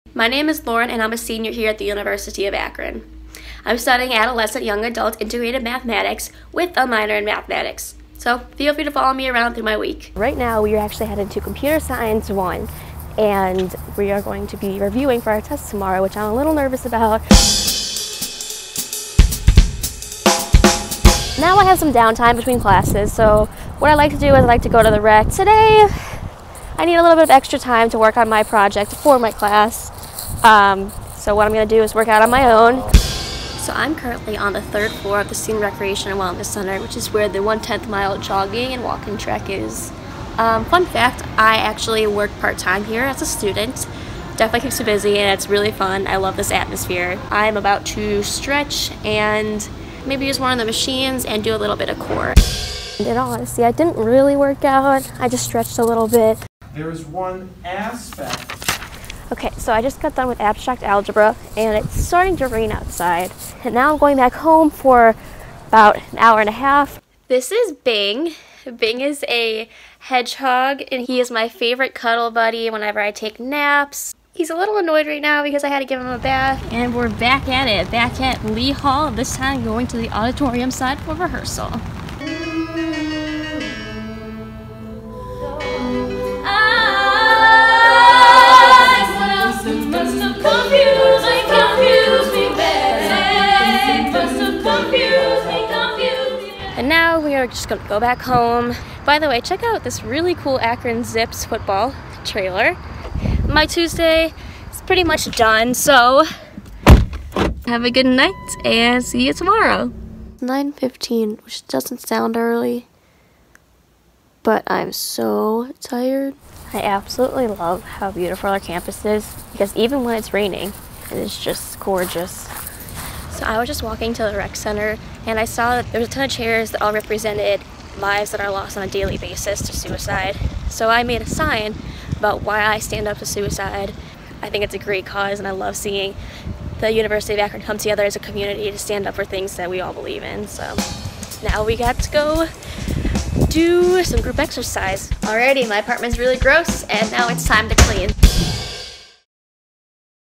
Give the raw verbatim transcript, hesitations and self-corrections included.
My name is Lauren and I'm a senior here at the University of Akron. I'm studying Adolescent Young Adult Integrated Mathematics with a minor in Mathematics. So feel free to follow me around through my week. Right now we are actually headed to Computer Science one and we are going to be reviewing for our test tomorrow, which I'm a little nervous about. Now I have some downtime between classes, so what I like to do is I like to go to the rec. Today I need a little bit of extra time to work on my project for my class. Um, so what I'm going to do is work out on my own. So I'm currently on the third floor of the Student Recreation and Wellness Center, which is where the one-tenth mile jogging and walking track is. Um, fun fact, I actually work part-time here as a student. Definitely keeps me busy and it's really fun. I love this atmosphere. I'm about to stretch and maybe use one of the machines and do a little bit of core. In all honesty, I didn't really work out. I just stretched a little bit. There is one aspect. Okay, so I just got done with abstract algebra and it's starting to rain outside. And now I'm going back home for about an hour and a half. This is Bing. Bing is a hedgehog and he is my favorite cuddle buddy whenever I take naps. He's a little annoyed right now because I had to give him a bath. And we're back at it, back at Lee Hall, this time going to the auditorium side for rehearsal. And now we are just going to go back home. By the way, check out this really cool Akron Zips football trailer. My Tuesday is pretty much done, so have a good night and see you tomorrow. nine fifteen, which doesn't sound early, but I'm so tired. I absolutely love how beautiful our campus is because even when it's raining, it is just gorgeous. So I was just walking to the rec center and I saw that there was a ton of chairs that all represented lives that are lost on a daily basis to suicide. So I made a sign about why I stand up to suicide. I think it's a great cause and I love seeing the University of Akron come together as a community to stand up for things that we all believe in. So now we got to go do some group exercise. Alrighty, my apartment's really gross and now it's time to clean.